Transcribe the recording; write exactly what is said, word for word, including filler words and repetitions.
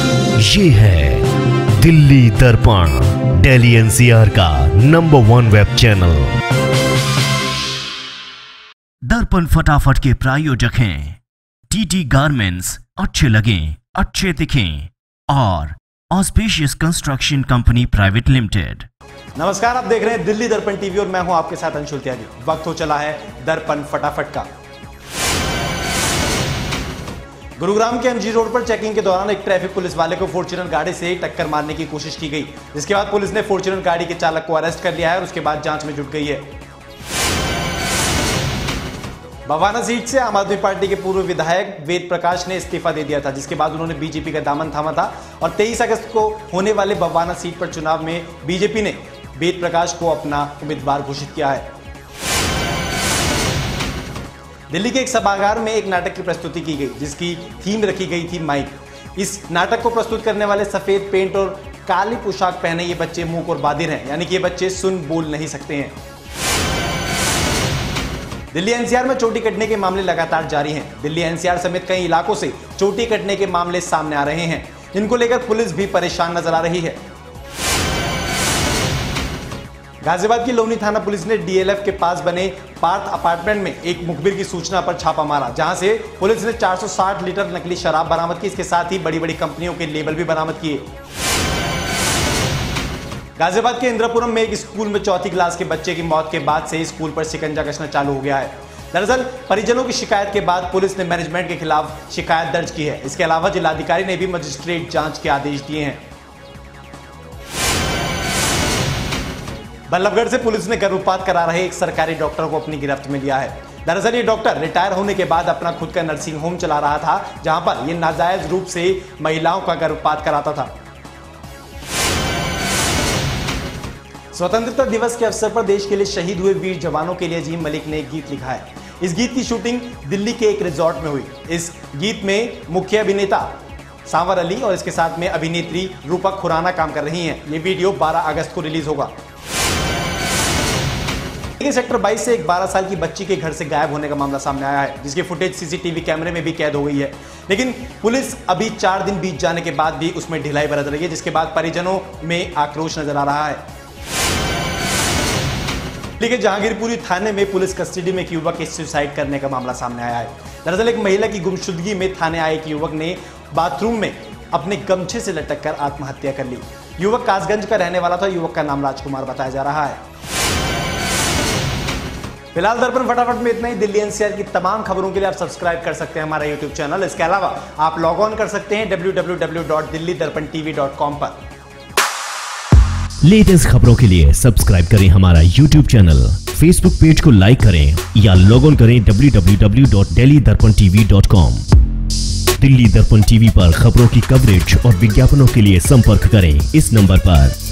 ये है Delhi Darpan, Delhi N C R का नंबर one web channel. Darpan Fatafat के प्रायोजक हैं टीटी गारमेंट्स, अच्छे लगें, अच्छे दिखें, और auspicious construction company private limited. नमस्कार, आप देख रहे हैं दिल्ली दर्पण टीवी और मैं हूं आपके साथ अंशुल त्यागी। वक्त हो चला है दर्पण फटाफट का। गुरुग्राम के एमजी रोड पर चेकिंग के दौरान एक ट्रैफिक पुलिस वाले को फॉर्च्यूनर गाड़ी से टक्कर मारने की कोशिश की गई, जिसके बाद पुलिस ने फॉर्च्यूनर गाड़ी के चालक को अरेस्ट कर लिया है और उसके बाद जांच में जुट गई है। बवाना सीट से आम आदमी पार्टी के पूर्व विधायक वेद प्रकाश ने इस्तीफा दे दिया था, जिसके बाद उन्होंने बीजेपी का दामन थामा था और तेईस अगस्त को होने वाले बवाना सीट पर चुनाव में बीजेपी ने वेद प्रकाश को अपना उम्मीदवार घोषित किया है। दिल्ली के एक सभागार में एक नाटक की प्रस्तुति की गई, जिसकी थीम रखी गई थी माइक। इस नाटक को प्रस्तुत करने वाले सफेद पेंट और काली पोशाक पहने ये बच्चे मूक और बाधिर हैं, यानी कि ये बच्चे सुन बोल नहीं सकते हैं। दिल्ली एन सी आर में चोटी कटने के मामले लगातार जारी हैं। दिल्ली एन सी आर समेत कई इलाकों से चोटी कटने के मामले सामने आ रहे हैं, जिनको लेकर पुलिस भी परेशान नजर आ रही है। गाजियाबाद की लोनी थाना पुलिस ने डी एल एफ के पास बने पार्थ अपार्टमेंट में एक मुखबिर की सूचना पर छापा मारा, जहां से पुलिस ने चार सौ साठ लीटर नकली शराब बरामद की। इसके साथ ही बड़ी बड़ी कंपनियों के लेबल भी बरामद किए। गाजियाबाद के इंद्रपुरम में एक स्कूल में चौथी क्लास के बच्चे की मौत के बाद से स्कूल पर शिकंजा कसना चालू हो गया है। दरअसल परिजनों की शिकायत के बाद पुलिस ने मैनेजमेंट के खिलाफ शिकायत दर्ज की है। इसके अलावा जिलाधिकारी ने भी मजिस्ट्रेट जांच के आदेश दिए हैं। बल्लभगढ़ से पुलिस ने गर्भपात करा रहे एक सरकारी डॉक्टर को अपनी गिरफ्त में लिया है। दरअसल ये डॉक्टर रिटायर होने के बाद अपना खुद का नर्सिंग होम चला रहा था, जहां पर ये नाजायज रूप से महिलाओं का गर्भपात कराता था। स्वतंत्रता दिवस के अवसर पर देश के लिए शहीद हुए वीर जवानों के लिए अजीम मलिक ने एक गीत लिखा है। इस गीत की शूटिंग दिल्ली के एक रिजॉर्ट में हुई। इस गीत में मुख्य अभिनेता सांवर अली और इसके साथ में अभिनेत्री रूपक खुराना काम कर रही हैं। ये वीडियो बारह अगस्त को रिलीज होगा। सेक्टर बाईस से एक बारह साल की बच्ची के घर से गायब होने का मामला सामने आया है, जिसकी footage C C T V कैमरे में भी कैद हो गई है। लेकिन पुलिस अभी चार दिन बीत जाने के बाद भी उसमें ढिलाई बरत रही है, जिसके बाद परिजनों में आक्रोश नजर आ रहा है। लेकिन जहांगीरपुरी थाने में पुलिस कस्टडी में एक युवक के सुसाइड करने का मामला सामने आया है। दरअसल एक महिला की गुमशुदगी में थाने आए एक युवक ने बाथरूम में अपने गमछे से लटक कर आत्महत्या कर ली। युवक कासगंज का रहने वाला था। युवक का नाम राजकुमार बताया जा रहा है। फिलहाल दर्पण फटाफट में इतना ही। दिल्ली एन सी आर की तमाम खबरों के लिए आप सब्सक्राइब कर सकते हैं हमारा यूट्यूब चैनल। इसके अलावा आप लॉग ऑन कर सकते हैं W W W dot Delhi Darpan TV dot com पर। लेटेस्ट खबरों के लिए सब्सक्राइब करें हमारा यूट्यूब चैनल, फेसबुक पेज को लाइक करें या लॉग ऑन करें W W W dot Delhi Darpan TV dot com. Delhi Darpan TV पर खबरों की कवरेज और विज्ञापनों के लिए संपर्क करें इस नंबर पर।